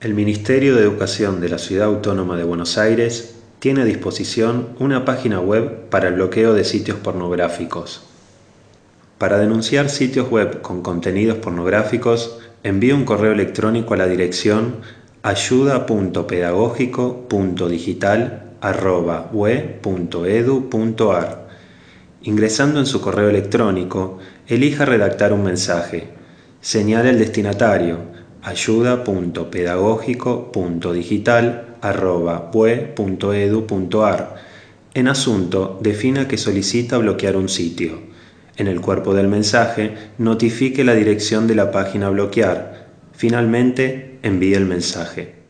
El Ministerio de Educación de la Ciudad Autónoma de Buenos Aires tiene a disposición una página web para el bloqueo de sitios pornográficos. Para denunciar sitios web con contenidos pornográficos, envíe un correo electrónico a la dirección ayuda.pedagógico.digital@ue.edu.ar. Ingresando en su correo electrónico, elija redactar un mensaje. Señale el destinatario: ayuda.pedagógico.digital@ue.edu.ar. En asunto, defina que solicita bloquear un sitio. En el cuerpo del mensaje, notifique la dirección de la página a bloquear. Finalmente, envíe el mensaje.